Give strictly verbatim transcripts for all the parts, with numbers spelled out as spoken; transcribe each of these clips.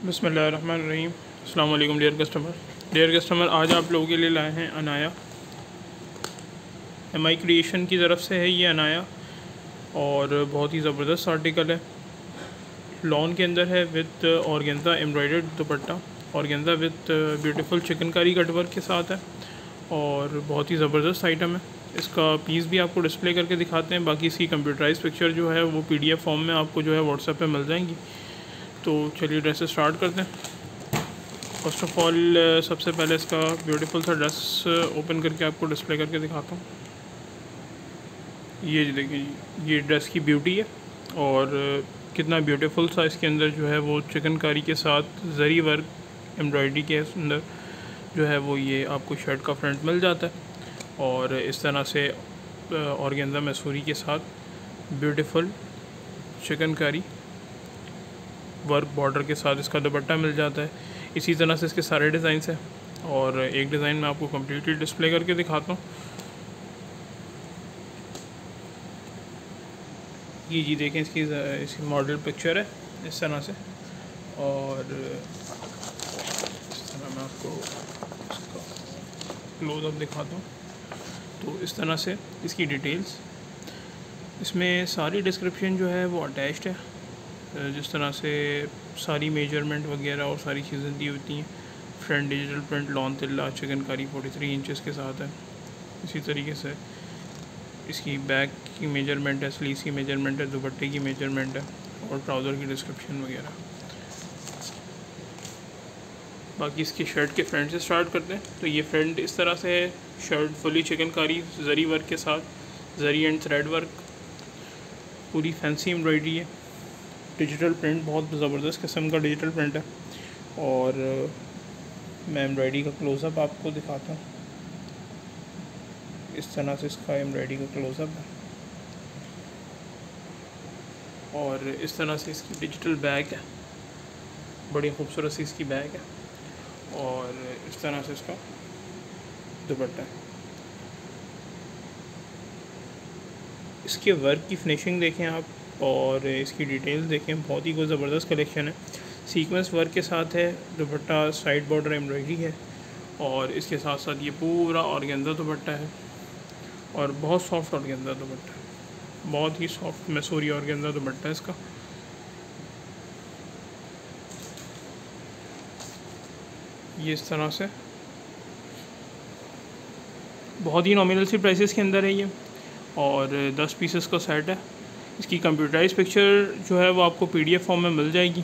बिस्मिल्लाहिर्रहमानिर्रहीम। अस्सलाम वालेकुम डियर कस्टमर डियर कस्टमर आज आप लोगों के लिए लाए हैं अनाया। एम आई क्रिएशन की तरफ से है ये अनाया और बहुत ही ज़बरदस्त आर्टिकल है। लॉन के अंदर है with organza embroidered dupatta, organza with beautiful chikankari cutwork के साथ है और बहुत ही ज़बरदस्त आइटम है। इसका पीस भी आपको डिस्प्ले करके दिखाते हैं। बाकी इसकी कंप्यूटराइज पिक्चर जो है वो पीडीएफ फॉर्म में आपको जो है व्हाट्सएप पे मिल जाएंगी। तो चलिए ड्रेसेस स्टार्ट करते हैं। फर्स्ट ऑफ़ ऑल सबसे पहले इसका ब्यूटीफुल सा ड्रेस ओपन करके आपको डिस्प्ले करके दिखाता हूँ। ये देखिए, ये ड्रेस की ब्यूटी है और कितना ब्यूटीफुल सा इसके अंदर जो है वो चिकनकारी के साथ जरी वर्क एम्ब्रॉयडरी के अंदर जो है वो ये आपको शर्ट का फ्रंट मिल जाता है और इस तरह से ऑर्गेन्जा मैसूरी के साथ ब्यूटीफुल चिकनकारी वर्क बॉर्डर के साथ इसका दुपट्टा मिल जाता है। इसी तरह से इसके सारे डिज़ाइंस हैं और एक डिज़ाइन मैं आपको कम्प्लीटली डिस्प्ले करके दिखाता हूँ। ये जी देखें, इसकी इसकी मॉडल पिक्चर है इस तरह से और इस तरह मैं आपको इसका क्लोज़अप दिखाता हूँ। तो इस तरह से इसकी डिटेल्स, इसमें सारी डिस्क्रिप्शन जो है वो अटैच्ड है। जिस तरह से सारी मेजरमेंट वगैरह और सारी चीज़ें दी होती हैं। Front digital print lawn tilla chikankari तैंतालीस इंचेस के साथ है। इसी तरीके से इसकी बैक की मेजरमेंट है, स्लीव्स की मेजरमेंट है, दुपट्टे की मेजरमेंट है और ट्राउज़र की डिस्क्रिप्शन वगैरह। बाकी इसकी शर्ट के फ्रंट से स्टार्ट करते हैं। तो ये फ्रंट इस तरह से है, shirt fully chikankari zari work के साथ, जरी एंड थ्रेड वर्क, पूरी फैंसी एम्ब्रॉयडरी है। डिजिटल प्रिंट बहुत ज़बरदस्त किस्म का डिजिटल प्रिंट है और मैं एम्ब्रॉयडरी का क्लोज़अप आपको दिखाता हूँ। इस तरह से इसका एम्ब्रॉयडरी का क्लोज़अप है और इस तरह से इसकी डिजिटल बैग है, बड़ी खूबसूरत सी इसकी बैग है और इस तरह से इसका दुपट्टा है। इसके वर्क की फिनिशिंग देखें आप और इसकी डिटेल्स देखें, बहुत ही कोई ज़बरदस्त कलेक्शन है। सीक्वेंस वर्क के साथ है, दुपट्टा साइड बॉर्डर एम्ब्रॉयडरी है और इसके साथ साथ ये पूरा ऑर्गेन्जा दुपट्टा है और बहुत सॉफ्ट ऑर्गेन्जा दुपट्टा है, बहुत ही सॉफ्ट मैसूरी ऑर्गेन्जा दुपट्टा है इसका। ये इस तरह से बहुत ही नॉमिनल सी प्राइसेस के अंदर है ये और दस पीसेस का सेट है। इसकी कंप्यूटराइज पिक्चर जो है वो आपको पीडीएफ फॉर्म में मिल जाएगी।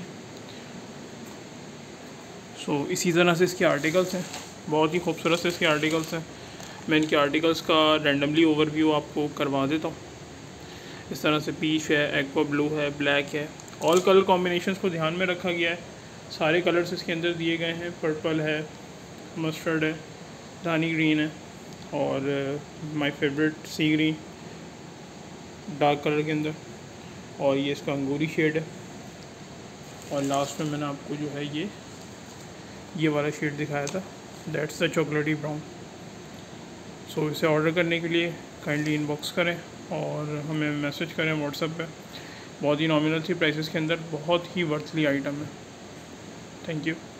सो so, इसी तरह से इसके आर्टिकल्स हैं, बहुत ही खूबसूरत से इसके आर्टिकल्स हैं। मैं इनके आर्टिकल्स का रैंडमली ओवरव्यू आपको करवा देता हूँ। इस तरह से पीच है, एक्वा ब्लू है, ब्लैक है, ऑल कलर कॉम्बिनेशंस को ध्यान में रखा गया है। सारे कलर्स इसके अंदर दिए गए हैं, पर्पल है, मस्टर्ड है, रानी ग्रीन है और my favourite sea green dark colour के अंदर और ये इसका अंगूरी शेड है और लास्ट में मैंने आपको जो है ये ये वाला शेड दिखाया था, that's the chocolaty brown. So इसे ऑर्डर करने के लिए काइंडली इनबॉक्स करें और हमें मैसेज करें व्हाट्सएप पे। बहुत ही नॉमिनल सी प्राइसेस के अंदर बहुत ही वर्थली आइटम है। Thank you.